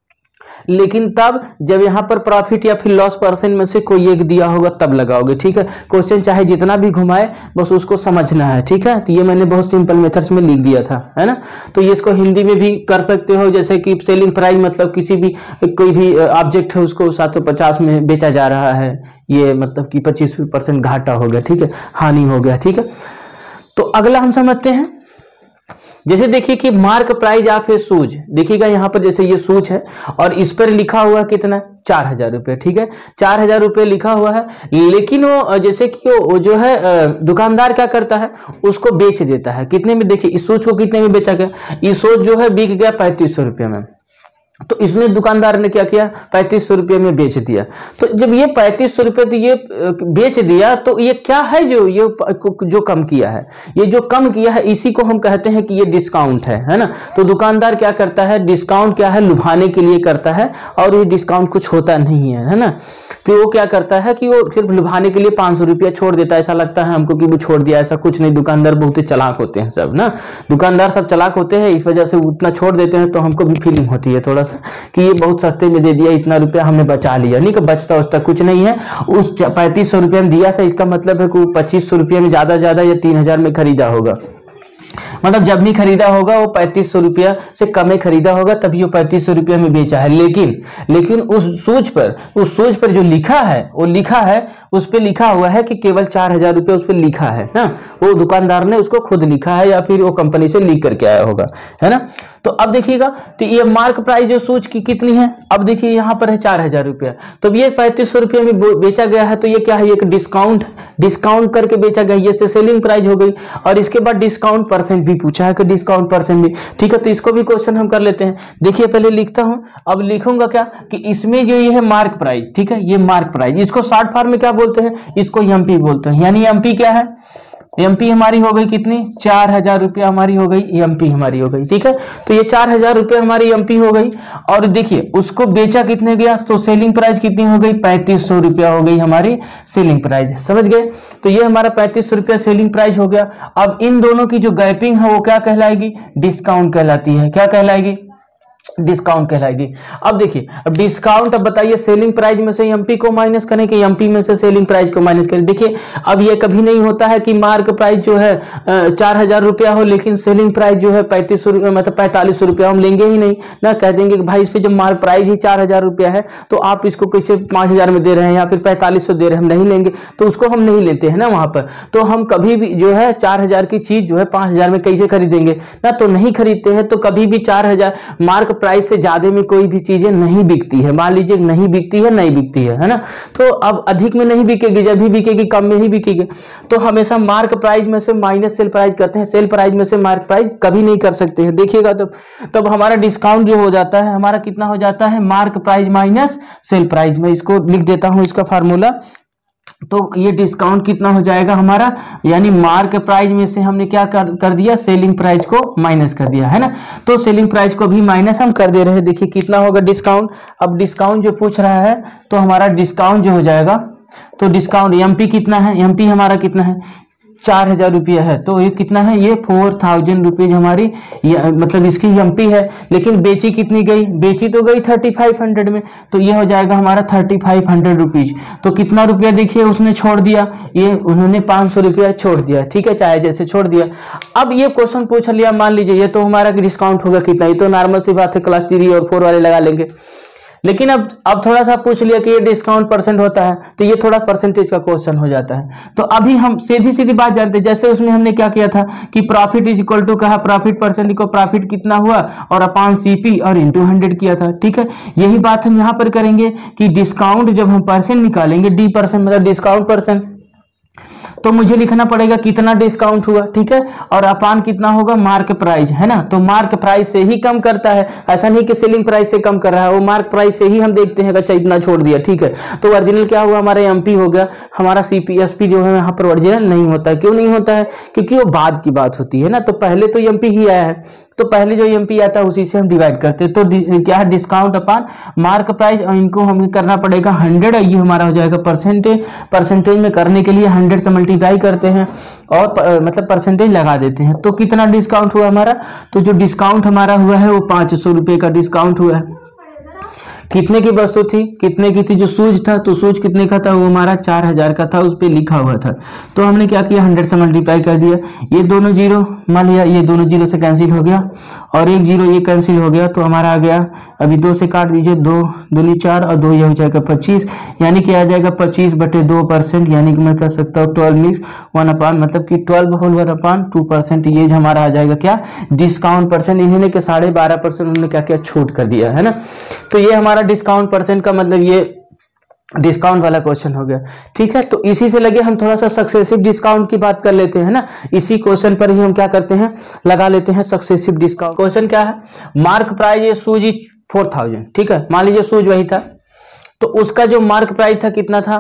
लेकिन तब जब यहां पर प्रॉफिट या फिर लॉस परसेंट में से कोई एक दिया होगा तब लगाओगे। ठीक है, क्वेश्चन चाहे जितना भी घुमाए बस उसको समझना है। ठीक है, तो ये मैंने बहुत सिंपल मेथड्स में लिख दिया था, है ना। तो ये इसको हिंदी में भी कर सकते हो, जैसे कि सेलिंग प्राइस मतलब किसी भी कोई भी ऑब्जेक्ट है उसको 750 में बेचा जा रहा है, ये मतलब कि 25% घाटा हो गया, ठीक है, हानि हो गया। ठीक है, तो अगला हम समझते हैं, जैसे देखिए कि mark price of a shoes, देखिएगा यहाँ पर जैसे ये शूज है और इस पर लिखा हुआ कितना 4000 रुपये। ठीक है, 4000 रुपये लिखा हुआ है, लेकिन वो जैसे कि वो जो है दुकानदार क्या करता है उसको बेच देता है कितने में, देखिए इस शूज को कितने में बेचा गया, ये शूज जो है बिक गया 3500 रुपये में, तो इसमें दुकानदार ने क्या किया 3500 रुपये में बेच दिया। तो जब ये 3500 रुपये तो ये बेच दिया, तो ये क्या है जो कम किया है, ये जो कम किया है इसी को हम कहते हैं कि ये डिस्काउंट है ना। तो दुकानदार क्या करता है, डिस्काउंट क्या है लुभाने के लिए करता है, और ये डिस्काउंट कुछ होता नहीं है ना। तो वो क्या करता है कि वो सिर्फ लुभाने के लिए 500 रुपया छोड़ देता है, ऐसा लगता है हमको कि वो छोड़ दिया, ऐसा कुछ नहीं, दुकानदार बहुत ही चालाक होते हैं सब ना, दुकानदार सब चालाक होते हैं, इस वजह से उतना छोड़ देते हैं, तो हमको भी फीलिंग होती है थोड़ा कि ये बहुत सस्ते में दे दिया, इतना रुपया हमने बचा लिया, नहीं कि बचता उसका कुछ नहीं है, उस 3500 रुपये में दिया था, इसका मतलब है कि 2500 रुपये में ज्यादा या 3000 में खरीदा होगा, मतलब जब भी खरीदा होगा वो 3500 रुपया से कम में खरीदा होगा, तभी वो 3500 रुपया में बेचा है। लेकिन उस सूज पर जो लिखा है वो लिखा है, उस पर लिखा हुआ है कि केवल 4000 रुपया उस पर लिखा है ना, वो दुकानदार ने उसको खुद लिखा है या फिर वो कंपनी से लिख करके आया होगा, है ना। तो अब देखिएगा, तो ये मार्क प्राइस जो सूज की कितनी है, अब देखिए यहाँ पर है 4000 रुपया, तो ये 3500 रुपये में बेचा गया है, तो ये क्या है, एक डिस्काउंट करके बेचा गया, ये सेलिंग प्राइस हो गई, और इसके बाद डिस्काउंट परसेंट भी भी पूछा है कि डिस्काउंट परसेंट भी, ठीक है। तो इसको भी क्वेश्चन हम कर लेते हैं। देखिए पहले लिखता हूं, अब लिखूंगा क्या कि इसमें जो ये है मार्क प्राइस, ठीक है, ये मार्क प्राइस, इसको शॉर्ट फॉर्म में क्या बोलते हैं, इसको एमपी बोलते हैं। यानी एमपी क्या है, एमपी हमारी हो गई कितनी, 4,000 रुपया हमारी हो गई, एमपी हमारी हो गई, ठीक है। तो ये 4,000 रुपया हमारी एमपी हो गई। और देखिए उसको बेचा कितने गया, तो सेलिंग प्राइस कितनी हो गई, 3500 रुपया हो गई हमारी सेलिंग प्राइस, समझ गए। तो ये हमारा 3500 रुपया सेलिंग प्राइस हो गया। अब इन दोनों की जो गैपिंग है वो क्या कहलाएगी, डिस्काउंट कहलाती है। क्या कहलाएगी, डिस्काउंट कहलाएगी। अब देखिए, अब डिस्काउंट, अब बताइए सेलिंग प्राइस में से एमपी को माइनस करें कि एमपी में से सेलिंग प्राइस को माइनस करें। देखिए अब ये कभी नहीं होता है कि मार्क प्राइस जो है 4,000 रुपया हो लेकिन सेलिंग प्राइस जो है 3500 रुपया, मतलब 4500 रुपया हम लेंगे ही नहीं ना, कह देंगे कि भाई इस पे जब मार्क प्राइस ही 4,000 रुपया है तो आप इसको कैसे 5,000 में दे रहे हैं या फिर 4500 दे रहे हैं, हम नहीं लेंगे, तो उसको हम नहीं लेते हैं ना वहां पर। तो हम कभी भी जो है 4,000 की चीज जो है 5,000 में कैसे खरीदेंगे ना, तो नहीं खरीदते हैं। तो कभी भी 4,000 मार्क प्राइस से ज्यादा में कोई भी चीजें नहीं बिकती है। मान लीजिए नहीं बिकती है ना, तो अब अधिक में नहीं बिकेगी, जब भी बिकेगी कम में ही बिकेगी। तो हमेशा मार्क प्राइस में से माइनस सेल प्राइस करते हैं, सेल प्राइस में से मार्क प्राइस कभी नहीं कर सकते हैं। देखिएगा तब हमारा डिस्काउंट जो हो जाता है, हमारा कितना हो जाता है, mark price minus sale price. में इसको लिख देता हूं इसका फार्मूला। तो ये डिस्काउंट कितना हो जाएगा हमारा, यानी मार्क प्राइस में से हमने क्या कर दिया, सेलिंग प्राइस को माइनस कर दिया, है ना। तो सेलिंग प्राइस को भी माइनस हम कर दे रहे हैं। देखिए कितना होगा डिस्काउंट। अब डिस्काउंट जो पूछ रहा है तो हमारा डिस्काउंट जो हो जाएगा, तो डिस्काउंट एमपी कितना है, एमपी हमारा कितना है, 4,000 रुपया है। तो ये कितना है, ये 4,000 रुपीज हमारी मतलब इसकी एमपी है। लेकिन बेची कितनी गई, बेची तो गई 3,500 में, तो ये हो जाएगा हमारा 3,500 रुपीज। तो कितना रुपया देखिए उसने छोड़ दिया, ये उन्होंने 500 रुपया छोड़ दिया, ठीक है, चाहे जैसे छोड़ दिया। अब ये क्वेश्चन पूछ लिया, मान लीजिए ये तो हमारा डिस्काउंट होगा कितना, ये तो नॉर्मल सी बात है, क्लास 3 और 4 वाले लगा लेंगे। लेकिन अब थोड़ा सा पूछ लिया कि ये डिस्काउंट परसेंट होता है, तो ये थोड़ा परसेंटेज का क्वेश्चन हो जाता है। तो अभी हम सीधी सीधी बात जानते हैं, जैसे उसमें हमने क्या किया था कि प्रॉफिट इज इक्वल टू कहा, प्रॉफिट परसेंट को प्रॉफिट कितना हुआ और अपान सीपी और इंटू 100 किया था, ठीक है। यही बात हम यहाँ पर करेंगे कि डिस्काउंट जब हम परसेंट निकालेंगे, डी परसेंट मतलब डिस्काउंट परसेंट, तो मुझे लिखना पड़ेगा कितना डिस्काउंट हुआ, ठीक है, और अपान कितना होगा, मार्क प्राइस, है ना। तो मार्क प्राइस से ही कम करता है, ऐसा नहीं कि सेलिंग प्राइस से कम कर रहा है, वो मार्क प्राइस से ही हम देखते हैं अच्छा इतना छोड़ दिया, ठीक है। तो ओरिजिनल क्या हुआ, हमारा एमपी हो गया, हमारा सीपी एसपी जो है यहाँ पर ओरिजिनल नहीं होता है। क्यों नहीं होता है, क्योंकि वो बाद की बात होती है ना। तो पहले तो एमपी ही आया है, तो पहले जो एमपी आता है उसी से हम डिवाइड करते हैं। तो क्या है, डिस्काउंट अपान मार्क प्राइस, और इनको हमें करना पड़ेगा 100, ये हमारा हो जाएगा परसेंटेज। परसेंटेज में करने के लिए 100 से मल्टीप्लाई करते हैं और मतलब परसेंटेज लगा देते हैं। तो कितना डिस्काउंट हुआ हमारा, तो जो डिस्काउंट हमारा हुआ है वो 500 रुपये का डिस्काउंट हुआ है। कितने की वस्तु थी, कितने की थी, जो सूज था, तो सूज कितने का था, वो हमारा 4,000 का था, उस पर लिखा हुआ था। तो हमने क्या किया, 100 से मल्टीप्लाई कर दिया। ये दोनों जीरो मान लिया, ये दोनों जीरो से कैंसिल हो गया और एक जीरो ये कैंसिल हो गया, तो हमारा आ गया, अभी 2 से काट दीजिए, 2 दूनी 4 और 2 ये हो जाएगा 25, यानी कि आ जाएगा 25/2%, यानी कि मैं कह सकता हूँ 12 मिक्स 1 अपान, मतलब कि 12 होल 1 अपान 2%, ये हमारा आ जाएगा क्या, डिस्काउंट परसेंट। इन्होंने के 12.5% उन्होंने क्या किया, छूट कर दिया, है ना। तो ये हमारा डिस्काउंट परसेंट का मतलब ये डिस्काउंट वाला क्वेश्चन हो गया, ठीक है। तो इसी से लगे हम थोड़ा सा सक्सेसिव डिस्काउंट की बात कर लेते हैं ना। इसी क्वेश्चन पर ही हम क्या करते हैं, लगा लेते हैं सक्सेसिव डिस्काउंट। क्वेश्चन क्या है, मार्क प्राइस ये सूज 4,000, ठीक है, मान लीजिए सूज वही था, तो उसका जो मार्क प्राइस था कितना था,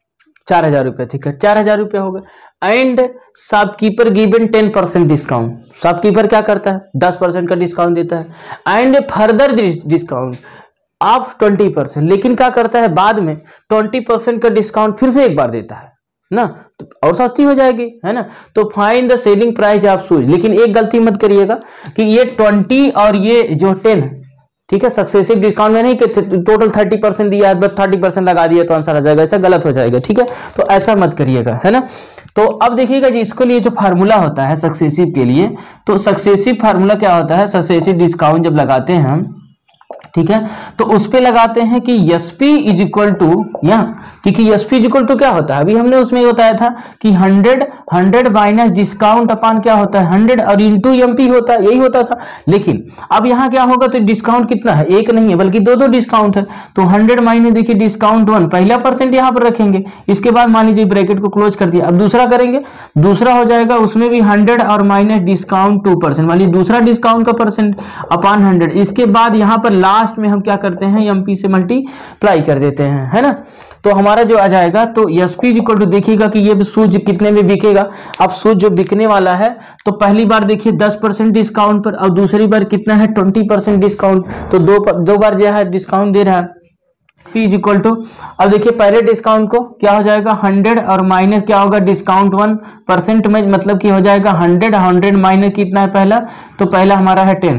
4,000 रुपये, ठीक है, 4,000 रुपये हो गए। And shopkeeper given 10% discount, shopkeeper क्या करता है, 10% का डिस्काउंट देता है। एंड फर्दर डिस्काउंट आप 20%, लेकिन क्या करता है, बाद में 20% का डिस्काउंट फिर से एक बार देता है ना, तो और सस्ती हो जाएगी, है ना। तो find the selling price of shoes, लेकिन एक गलती मत करिएगा कि ये 20 और ये जो 10, ठीक है, सक्सेसिव डिस्काउंट में नहीं कि टोटल 30% दिया है, बस 30% लगा दिया तो आंसर आ जाएगा, ऐसा गलत हो जाएगा, ठीक है। तो ऐसा मत करिएगा, है ना। तो अब देखिएगा जी, इसके लिए जो फार्मूला होता है सक्सेसिव के लिए, तो सक्सेसिव फार्मूला क्या होता है, सक्सेसिव डिस्काउंट जब लगाते हैं हम, ठीक है, तो उस पे लगाते हैं कि एसपी इज इक्वल टू, क्योंकि एसपी इज इक्वल टू क्या होता है, अभी हमने उसमें बताया था कि 100 माइनस डिस्काउंट अपान क्या होता है 100 और इंटू एमपी होता है, यही होता था। लेकिन अब यहाँ क्या होगा, तो डिस्काउंट कितना है, एक नहीं है बल्कि दो डिस्काउंट है, तो 100 माइनस देखिए डिस्काउंट 1, पहला परसेंट यहाँ पर रखेंगे, इसके बाद मान लीजिए ब्रैकेट को क्लोज कर दिया। अब दूसरा करेंगे, दूसरा हो जाएगा उसमें भी 100 और माइनस डिस्काउंट 2%, मान लीजिए दूसरा डिस्काउंट का परसेंट अपान 100, इसके बाद यहाँ पर लास्ट में हम क्या करते हैं, एमपी से मल्टीप्लाई कर देते हैं, है ना। तो हमारा जो आ जाएगा, तो एसपी इक्वल टू, देखिएगा कि ये शूज कितने में बिकेगा। अब शूज जो बिकने वाला है, तो पहली बार देखिए 10% डिस्काउंट पर, और दूसरी बार कितना है 20% डिस्काउंट, तो दो बार जो है डिस्काउंट दे रहा है। P इज इक्वल टू, अब देखिए पहले डिस्काउंट को क्या हो जाएगा 100 और माइनस क्या होगा डिस्काउंट 1% में, मतलब कि हो जाएगा 100 माइनस कितना है पहला, तो पहला हमारा है 10,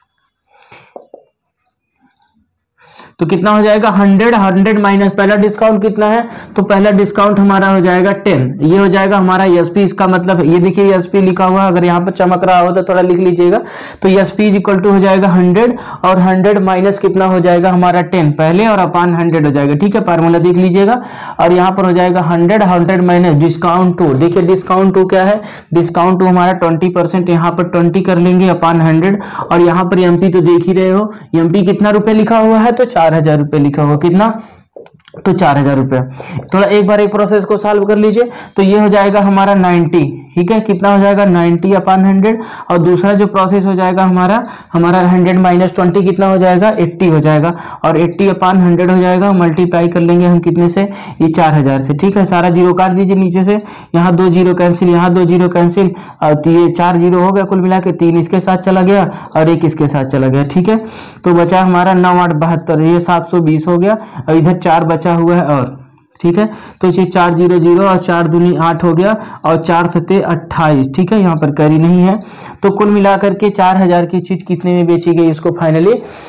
तो कितना हो जाएगा 100 माइनस पहला डिस्काउंट कितना है, तो पहला डिस्काउंट हमारा हो जाएगा 10, ये हो जाएगा हमारा एसपी। इसका मतलब ये देखिए एसपी लिखा हुआ, अगर यहाँ पर चमक रहा हो तो थोड़ा लिख लीजिएगा, तो एसपी इज इक्वल टू हो जाएगा 100 और 100 माइनस कितना हो जाएगा हमारा 10 पहले और अपान 100 हो जाएगा, ठीक है, फार्मूला देख लीजिएगा। और यहाँ पर हो जाएगा 100 माइनस डिस्काउंट 2, देखिए डिस्काउंट 2 क्या है, डिस्काउंट 2 हमारा 20%, यहाँ पर 20 कर लेंगे अपान 100, और यहाँ पर एमपी तो देख ही रहे हो, एमपी कितना रुपए लिखा हुआ है, तो 4000 रुपए लिखा हुआ, कितना, तो 4000 रुपए। थोड़ा एक बार एक प्रोसेस को सॉल्व कर लीजिए, तो ये हो जाएगा हमारा 90, ठीक है, कितना हो जाएगा 90 अपान 100, और दूसरा जो प्रोसेस हो जाएगा हमारा 100 माइनस 20 कितना हो जाएगा 80 हो जाएगा, और 80 अपान 100 हो जाएगा, मल्टीप्लाई कर लेंगे हम कितने से, ये 4000 से, ठीक है। सारा जीरो काट दीजिए नीचे से, यहाँ 2 जीरो कैंसिल, यहाँ 2 जीरो कैंसिल, और ये 4 जीरो हो गया, कुल मिला के 3 इसके साथ चला गया और 1 इसके साथ चला गया, ठीक है। तो बचा हमारा 9 8 72, ये 720 हो गया, और इधर 4 बचा हुआ है, और ठीक है, तो ये 4 0 0 और 4 दूनी 8 हो गया, और 4 सते 28, ठीक है, यहाँ पर कैरी नहीं है। तो कुल मिलाकर के 4000 की चीज कितने में बेची गई, इसको फाइनली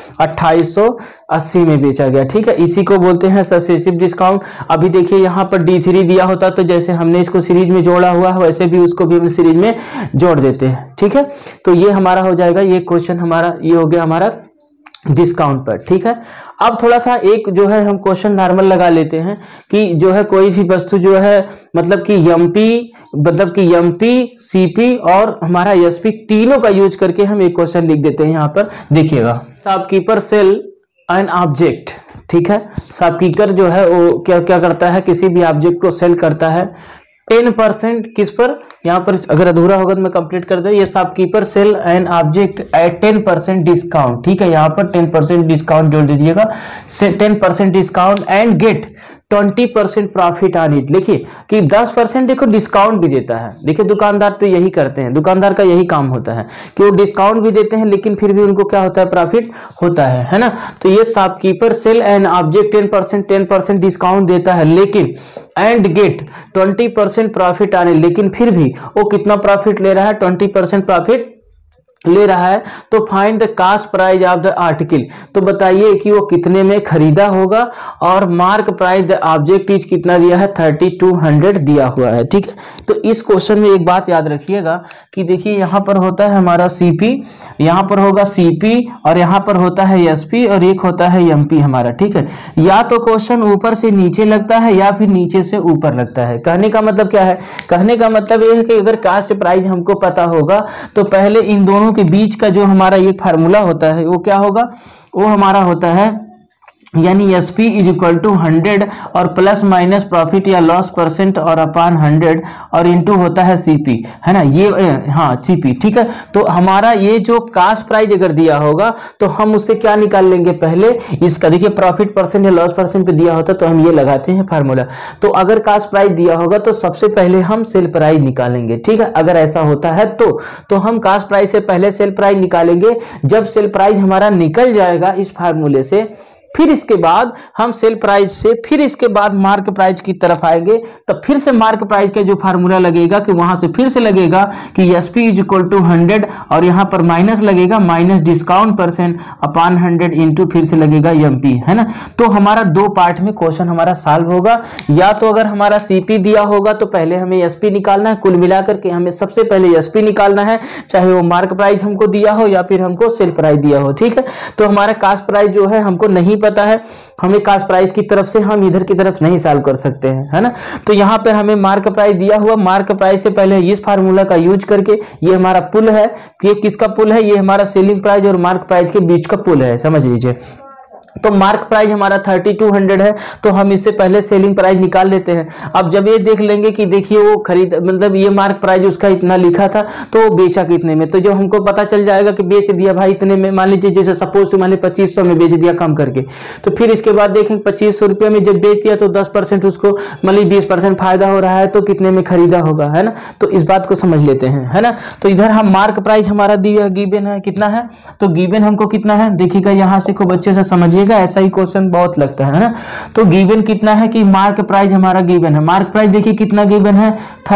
2880 में बेचा गया, ठीक है। इसी को बोलते हैं सक्सेसिव डिस्काउंट। अभी देखिए यहाँ पर D3 दिया होता, तो जैसे हमने इसको सीरीज में जोड़ा हुआ है, वैसे भी उसको भी हम सीरीज में जोड़ देते हैं, ठीक है। तो ये हमारा हो जाएगा, ये क्वेश्चन हमारा ये हो गया हमारा डिस्काउंट पर, ठीक है। अब थोड़ा सा एक जो है हम क्वेश्चन नॉर्मल लगा लेते हैं कि जो है कोई भी वस्तु जो है मतलब कि एमपी सीपी और हमारा एसपी तीनों का यूज करके हम एक क्वेश्चन लिख देते हैं। यहाँ पर देखिएगा, शॉपकीपर सेल एन ऑब्जेक्ट, ठीक है, शॉपकीपर जो है वो क्या क्या करता है, किसी भी ऑब्जेक्ट को सेल करता है 10% किस पर, यहाँ पर अगर अधूरा होगा तो मैं कंप्लीट कर दूं, ये shopkeeper sell an object at 10% discount, ठीक है, यहाँ पर 10% डिस्काउंट जोड़ दीजिएगा, 10% discount and get 20% profit on it. लिखिए कि 10% देखो डिस्काउंट भी देता है, देखिए दुकानदार तो यही करते हैं, दुकानदार का यही काम होता है कि वो डिस्काउंट भी देते हैं, लेकिन फिर भी उनको क्या होता है, प्रॉफिट होता है ना। तो ये shopkeeper sell an object 10% discount देता है, लेकिन एंड गेट 20% प्रॉफिट आने, लेकिन फिर भी वो कितना प्रॉफिट ले रहा है, 20% प्रॉफिट ले रहा है। तो find the cost price of the article, तो बताइए कि वो कितने में खरीदा होगा, और mark price the object is कितना दिया है, 3200 दिया हुआ है, ठीक है। तो इस क्वेश्चन में एक बात याद रखिएगा कि देखिए यहाँ पर होता है हमारा सीपी, यहाँ पर होगा सीपी, और यहाँ पर होता है एसपी, और एक होता है एमपी हमारा, ठीक है। या तो क्वेश्चन ऊपर से नीचे लगता है या फिर नीचे से ऊपर लगता है। कहने का मतलब क्या है, कहने का मतलब ये है कि अगर कास्ट प्राइस हमको पता होगा तो पहले इन दोनों के बीच का जो हमारा ये फार्मूला होता है वो क्या होगा, वो हमारा होता है यानी SP इज इक्वल टू 100 और प्लस माइनस प्रॉफिट या लॉस परसेंट और अपान 100 और इनटू होता है CP, है ना, ये हाँ CP, ठीक है। तो हमारा ये जो कास्ट प्राइस अगर दिया होगा तो हम उससे क्या निकाल लेंगे, पहले इसका देखिए प्रॉफिट परसेंट या लॉस परसेंट पे दिया होता तो हम ये लगाते हैं फार्मूला। तो अगर कास्ट प्राइस दिया होगा तो सबसे पहले हम सेल प्राइस निकालेंगे, ठीक है। अगर ऐसा होता है तो हम कास्ट प्राइस से पहले सेल प्राइस निकालेंगे। जब सेल प्राइस हमारा निकल जाएगा इस फार्मूले से, फिर इसके बाद हम सेल प्राइस से फिर इसके बाद मार्क प्राइस की तरफ आएंगे, तो फिर से मार्क प्राइस का जो फार्मूला लगेगा कि वहां से फिर से लगेगा कि SP इज इक्वल टू 100 और यहाँ पर माइनस लगेगा, minus discount percent upon 100 into फिर से लगेगा MP, है ना। तो हमारा दो पार्ट में क्वेश्चन हमारा सॉल्व होगा। या तो अगर हमारा CP दिया होगा तो पहले हमें SP निकालना है, कुल मिलाकर के हमें सबसे पहले SP निकालना है, चाहे वो मार्क प्राइस हमको दिया हो या फिर हमको सेल प्राइस दिया हो, ठीक है। तो हमारा कास्ट प्राइस जो है हमको नहीं पता है, हमें कास्ट प्राइस की तरफ से हम इधर की तरफ नहीं सॉल्व कर सकते हैं, है ना। तो यहाँ पर हमें मार्क प्राइस दिया हुआ, मार्क प्राइस से पहले इस फार्मूला का यूज करके, ये हमारा पुल है, ये किसका पुल है, ये हमारा सेलिंग प्राइस और मार्क प्राइस के बीच का पुल है, समझ लीजिए। तो मार्क प्राइस हमारा 3200 है, तो हम इससे पहले सेलिंग प्राइस निकाल लेते हैं। अब जब ये देख लेंगे कि देखिए वो खरीद मतलब ये मार्क प्राइस उसका इतना लिखा था तो वो बेचा कितने में, तो जब हमको पता चल जाएगा कि बेच दिया भाई इतने में, मान लीजिए जैसे सपोज तो मैंने 2500 में बेच दिया कम करके, तो फिर इसके बाद देखेंगे 2500 रुपये में जब बेच दिया तो 10% उसको मतलब 20% फायदा हो रहा है, तो कितने में खरीदा होगा, है ना। तो इस बात को समझ लेते हैं, है ना। तो इधर हम मार्क प्राइस हमारा दिया गिवन है कितना है, तो गिवन हमको कितना है देखिएगा, यहाँ से खूब अच्छे से समझिए, ऐसा ही क्वेश्चन बहुत लगता है ना। तो गिवन कितना है कि मार्क प्राइस हमारा गिवन है, मार्क प्राइस देखिए कितना गिवन है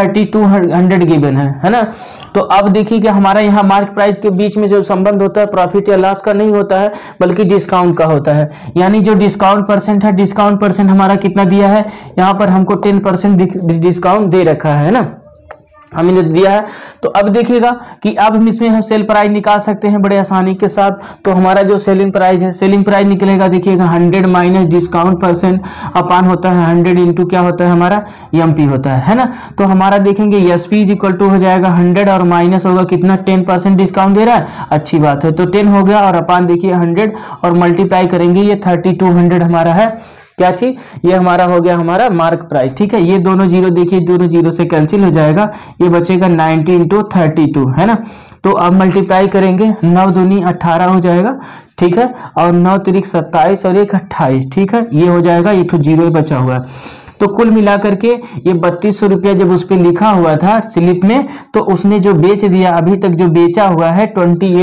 3200 गिवन है ना। तो अब देखिए कि हमारा यहाँ मार्क प्राइस के बीच में जो संबंध होता है प्रॉफिट या लॉस का नहीं होता है बल्कि डिस्काउंट का होता है, यानी जो डिस्काउंट परसेंट है, डिस्काउंट परसेंट हमारा कितना दिया है, यहाँ पर हमको 10% डिस्काउंट दे रखा है ना, हमने दिया है। तो अब देखिएगा कि अब हम इसमें हम सेल प्राइस निकाल सकते हैं बड़े आसानी के साथ। तो हमारा जो सेलिंग प्राइस है, सेलिंग प्राइस निकलेगा देखिएगा 100 माइनस डिस्काउंट परसेंट अपान होता है 100 इंटू क्या होता है हमारा MP होता है ना। तो हमारा देखेंगे SP इज इक्वल टू हो जाएगा 100 और माइनस होगा कितना 10% डिस्काउंट दे रहा है, अच्छी बात है। तो 10 हो गया और अपान देखिए 100 और मल्टीप्लाई करेंगे, ये 3200 हमारा है क्या चीज, ये हमारा हो गया हमारा मार्क प्राइस, ठीक है। ये दोनों जीरो देखिए, दोनों जीरो से कैंसिल हो जाएगा, ये बचेगा 90 इंटू 32, है ना। तो अब मल्टीप्लाई करेंगे, 9 दूनी 18 हो जाएगा, ठीक है, और 9 तिरिक 27 और 1 28, ठीक है, ये हो जाएगा, ये तो जीरो ही बचा हुआ है। तो कुल मिलाकर के ये 3200 रुपया जब उस पर लिखा हुआ था स्लिप में, तो उसने जो बेच दिया अभी तक जो बेचा हुआ है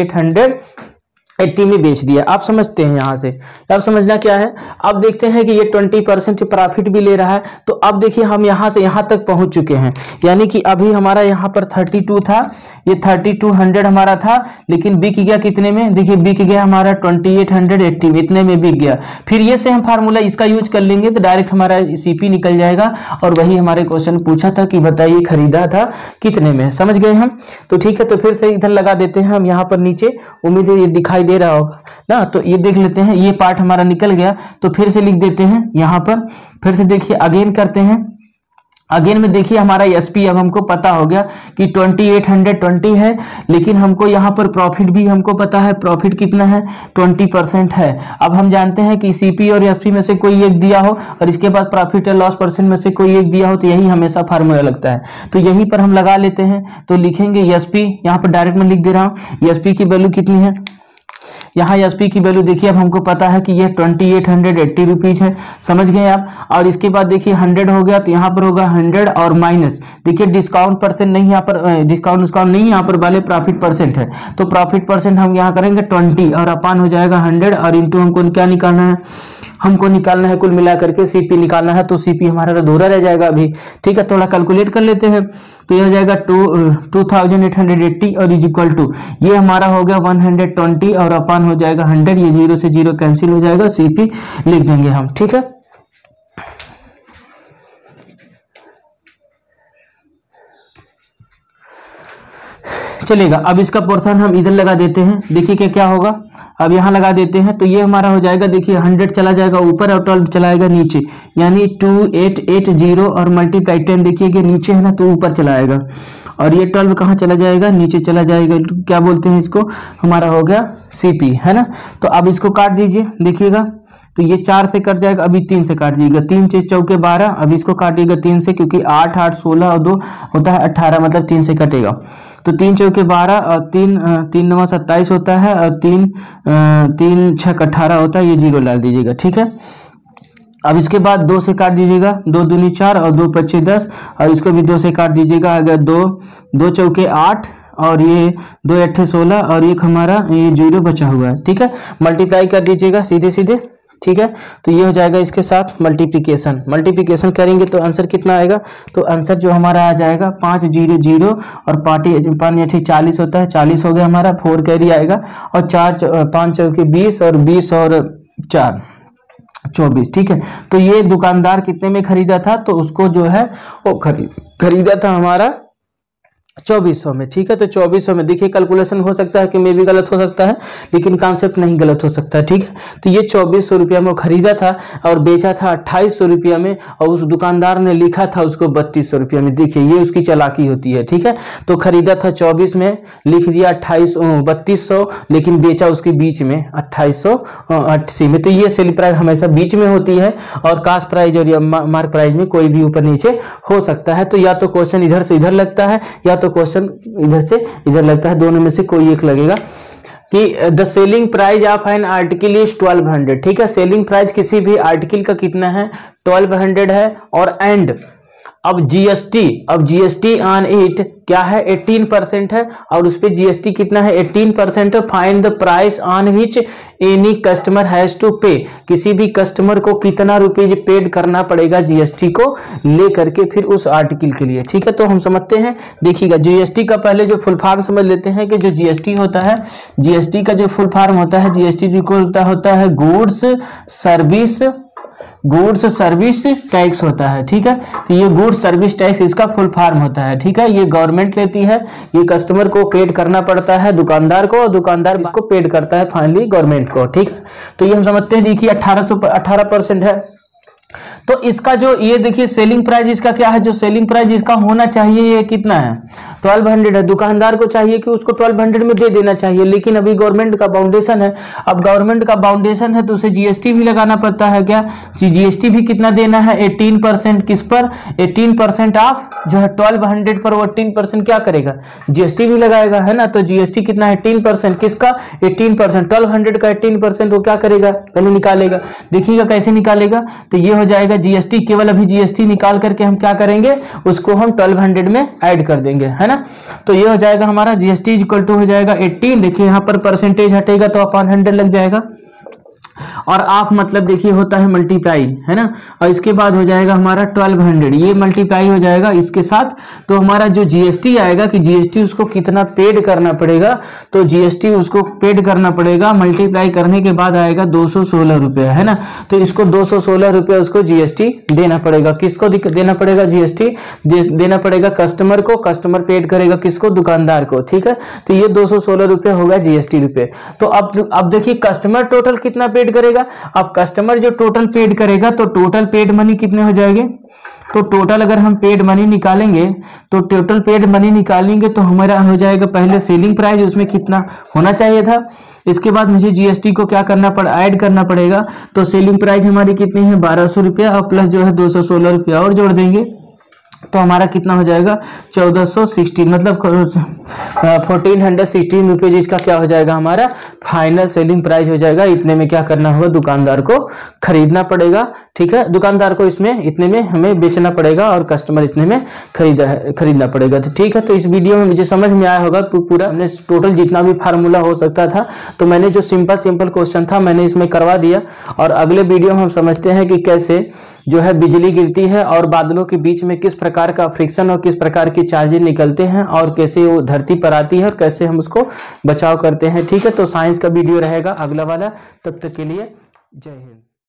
2880 में बेच दिया। आप समझते हैं यहाँ से, अब समझना क्या है, अब देखते हैं कि ये 20% प्रॉफिट भी ले रहा है। तो अब देखिए हम यहाँ से यहाँ तक पहुँच चुके हैं, यानी कि अभी हमारा यहाँ पर 32 था, ये 3200 हमारा था, लेकिन बिक गया कितने में, देखिए बिक गया हमारा 2880 में, इतने में बिक गया। फिर ये से हम फार्मूला इसका यूज कर लेंगे तो डायरेक्ट हमारा CP निकल जाएगा, और वही हमारे क्वेश्चन पूछा था कि बताइए खरीदा था कितने में, समझ गए हम। तो ठीक है, तो फिर से इधर लगा देते हैं हम यहाँ पर नीचे, उम्मीद है ये दिखाई दे रहा होगा ना। तो ये देख लेते हैं, ये पार्ट हमारा निकल गया, तो फिर से लिख देते हैं यहाँ पर, फिर से देखिए अगेन करते हैं। अगेन में देखिए हमारा SP अब हमको पता हो गया कि 2820 है, लेकिन हमको यहाँ पर प्रॉफिट भी हमको पता है, प्रॉफिट कितना है 20% है। अब हम जानते हैं कि CP और SP में से कोई एक दिया हो और इसके बाद प्रॉफिट या लॉस परसेंट में से कोई एक दिया हो, तो यही हमेशा फार्मूला लगता है। तो यहीं पर हम लगा लेते हैं, तो लिखेंगे SP, यहाँ पर डायरेक्ट में लिख दे रहा हूँ, SP की वैल्यू कितनी है, यहाँ SP की वैल्यू देखिए अब हमको पता है कि ये 2880 रुपीज है, समझ गए आप। और इसके बाद देखिए 100 हो गया, तो यहाँ पर होगा 100 और माइनस देखिए डिस्काउंट परसेंट नहीं, यहाँ पर डिस्काउंट नहीं, यहाँ पर वाले प्रॉफिट परसेंट है, तो प्रॉफिट परसेंट हम यहाँ करेंगे 20 और अपान हो जाएगा 100 और इंटू हमको क्या निकालना है, हमको निकालना है कुल मिला करके CP निकालना है। तो CP हमारा अधूरा रह जाएगा अभी, ठीक है, थोड़ा कैलकुलेट कर लेते हैं। तो ये हो जाएगा 2880 और इज इक्वल टू ये हमारा हो गया 120 और अपान हो जाएगा 100, ये जीरो से जीरो कैंसिल हो जाएगा, CP लिख देंगे हम, ठीक है। चलेगा, अब इसका पोर्शन हम इधर लगा देते हैं, देखिए क्या क्या होगा, अब यहाँ लगा देते हैं। तो ये हमारा हो जाएगा देखिए 100 चला जाएगा ऊपर और 12 चलाएगा नीचे, यानी 2880 और मल्टीप्लाई 10 देखिए कि नीचे है ना, तो ऊपर चलाएगा, और ये 12 कहाँ चला जाएगा, नीचे चला जाएगा, क्या बोलते हैं इसको, हमारा हो गया CP, है ना। तो अब इसको काट दीजिए, देखिएगा तो ये 4 से कट जाएगा, अभी 3 से काट दीजिएगा, 3 से चौके 12, अब इसको काटिएगा 3 से, क्योंकि 8 8 16 और 2 होता है 18, मतलब 3 से कटेगा। तो 3 चौके 12 और 3 9 27 होता है, और 3 6 18 होता है, ये जीरो डाल दीजिएगा, ठीक है। अब इसके बाद 2 से काट दीजिएगा, 2 दूनी 4 और 2 पच्चे 10, और इसको भी 2 से काट दीजिएगा, अगर 2 चौके 8 और ये 2 8 16 और एक हमारा ये जीरो बचा हुआ है, ठीक है। मल्टीप्लाई कर दीजिएगा सीधे सीधे, ठीक है। तो ये हो जाएगा इसके साथ मल्टीप्लिकेशन। मल्टीप्लिकेशन करेंगे तो आंसर कितना आएगा, तो आंसर जो हमारा आ जाएगा 500 और 5 40 होता है, 40 हो गया हमारा, 4 कैरी आएगा और 5 चौके 20 और 20 और 4 24। ठीक है। तो ये दुकानदार कितने में खरीदा था, तो उसको जो है वो खरीदा था हमारा 2400 में। ठीक है। तो 2400 में देखिए कैलकुलेशन हो सकता है कि मे भी गलत हो सकता है, लेकिन कॉन्सेप्ट नहीं गलत हो सकता है। ठीक है। तो ये 2400 रुपया में खरीदा था और बेचा था 2800 रुपया में, और उस दुकानदार ने लिखा था उसको 3200 रुपया में। देखिए ये उसकी चालाकी होती है। ठीक है। तो खरीदा था 24 में, लिख दिया 3200, लेकिन बेचा उसके बीच में 2880 में। तो ये सेल प्राइस हमेशा बीच में होती है और कास्ट प्राइस और मार्क प्राइस में कोई भी ऊपर नीचे हो सकता है। तो या तो क्वेश्चन इधर से इधर लगता है या तो क्वेश्चन इधर से इधर लगता है, दोनों में से कोई एक लगेगा। कि the selling price of an article is 1200। ठीक है। सेलिंग प्राइस किसी भी आर्टिकल का कितना है, 1200 है। और एंड अब जीएसटी ऑन इट क्या है, 18% है, और उस पे जीएसटी कितना है, 18% है। Find the price on which any customer has to pay. किसी भी कस्टमर को कितना रुपये पेड करना पड़ेगा जीएसटी को ले करके फिर उस आर्टिकल के लिए। ठीक है। तो हम समझते हैं, देखिएगा जीएसटी का पहले जो फुल फॉर्म समझ लेते हैं कि जो जीएसटी होता है, जीएसटी का जो फुल फॉर्म होता है, जीएसटी जो होता है गुड्स सर्विस टैक्स होता है। ठीक है। तो ये गुड्स सर्विस टैक्स इसका फुल फॉर्म होता है। ठीक है। ये गवर्नमेंट लेती है, ये कस्टमर को पेड करना पड़ता है दुकानदार को, और दुकानदार इसको पेड करता है फाइनली गवर्नमेंट को। ठीक है। तो ये हम समझते हैं, देखिए 18% है। तो इसका जो ये देखिए सेलिंग प्राइस इसका क्या है, जो सेलिंग प्राइस इसका होना चाहिए ये कितना है, 1200 है। दुकानदार को चाहिए कि उसको 1200 में दे देना चाहिए, लेकिन अभी गवर्नमेंट का बाउंडेशन है। अब गवर्नमेंट का बाउंडेशन है तो उसे जीएसटी भी लगाना पड़ता है। क्या जीएसटी भी कितना देना है, 18%। किस पर, 18% ऑफ जो है 1200 पर, वो 18% क्या करेगा, जीएसटी भी लगाएगा, है ना। तो जीएसटी कितना है, 18%। किसका, 18%। 1200 का 18% वो क्या करेगा, पहले निकालेगा। देखिएगा कैसे निकालेगा, तो ये हो जाएगा जीएसटी, केवल अभी जीएसटी निकाल करके हम क्या करेंगे, उसको हम 1200 में ऐड कर देंगे, है ना। तो ये हो जाएगा हमारा जीएसटी इक्वल टू हो जाएगा 18। देखिए यहाँ पर परसेंटेज हटेगा तो अपॉन 100 लग जाएगा, और आप मतलब देखिए होता है मल्टीप्लाई, है ना। और इसके बाद हो जाएगा हमारा 1200, ये मल्टीप्लाई हो जाएगा इसके साथ। तो हमारा जो जीएसटी आएगा कि जीएसटी उसको कितना पेड करना पड़ेगा, तो जीएसटी उसको पेड करना पड़ेगा, मल्टीप्लाई करने के बाद आएगा 216 रुपया, है ना। तो इसको 216 रुपया उसको जीएसटी देना पड़ेगा। किसको देना पड़ेगा, जीएसटी देना पड़ेगा कस्टमर को, कस्टमर पेड करेगा किसको, दुकानदार को। ठीक है। तो ये 216 रुपया होगा जीएसटी रुपये। तो अब देखिए कस्टमर टोटल कितना पेड करेगा। अब कस्टमर जो टोटल पेड करेगा, तो टोटल पेड मनी कितने हो जाएंगे, तो टोटल अगर हम पेड मनी निकालेंगे, तो टोटल पेड मनी निकालेंगे तो हमारा हो जाएगा पहले सेलिंग प्राइस, उसमें कितना होना चाहिए था। इसके बाद मुझे जीएसटी को क्या करना ऐड करना पड़ेगा। तो सेलिंग प्राइस हमारी कितनी है, 1200 रुपया, और प्लस जो है 216 रुपया और जोड़ देंगे, तो हमारा कितना हो जाएगा 1416, मतलब 1416 रुपये, जिसका क्या हो जाएगा हमारा फाइनल सेलिंग प्राइस हो जाएगा। इतने में क्या करना होगा, दुकानदार को खरीदना पड़ेगा। ठीक है। दुकानदार को इसमें इतने में हमें बेचना पड़ेगा और कस्टमर इतने में खरीदना पड़ेगा। तो ठीक है। तो इस वीडियो में मुझे समझ में आया होगा पूरा, हमने टोटल जितना भी फार्मूला हो सकता था, तो मैंने जो सिंपल क्वेश्चन था मैंने इसमें करवा दिया। और अगले वीडियो में हम समझते हैं कि कैसे जो है बिजली गिरती है और बादलों के बीच में किस प्रकार का फ्रिक्शन और किस प्रकार की चार्जेस निकलते हैं, और कैसे वो धरती पर आती है और कैसे हम उसको बचाव करते हैं। ठीक है। तो साइंस का वीडियो रहेगा अगला वाला, तब तक के लिए जय हिंद।